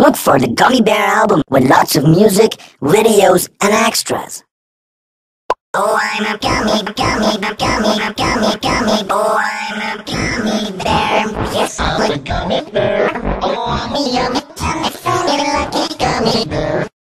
Look for the Gummy Bear album with lots of music, videos, and extras. Oh, I'm a gummy, gummy, gummy, gummy, gummy. Oh, I'm a gummy bear. Yes, I'm a gummy bear. Oh, I'm a yummy, yummy, lucky gummy bear.